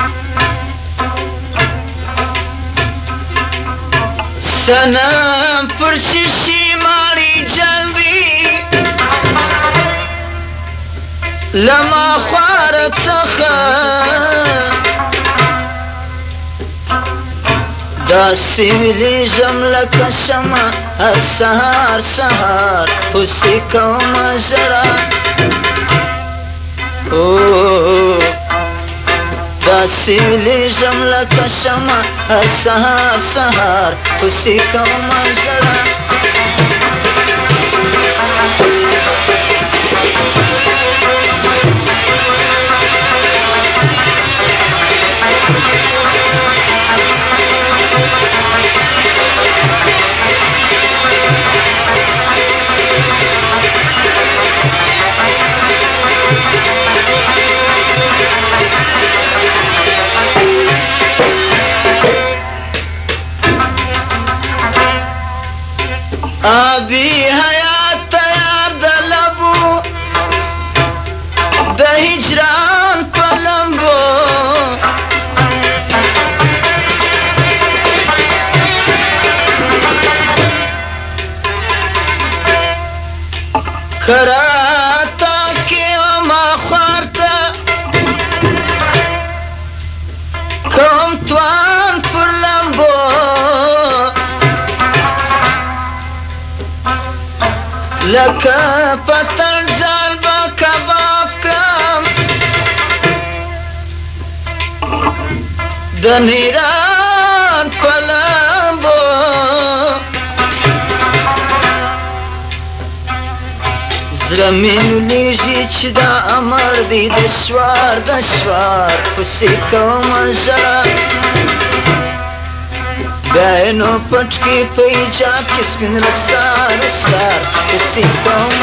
سنم پرششی ماری جلبی لما خوارت سخن داسي ویلیږم لکه شمع هر سهار سهار هوسې کومه ژړا داسي ویلیږم لکه شمع هر سهار سهار هوسې کومه ژړا آبی حیات یار د لبو د هجران په لمبو کراتا کې ما خوارته کوم توان پر لمبو لکه پتر ځان به کباب کم د نیران په لمبو زړه مې نولیږي چې دا امر دی د شوار د شوار پسې کومه ژړا بیا یې نو پټ کې په ایجاب کې سپین رخسار رخسار پسې کومه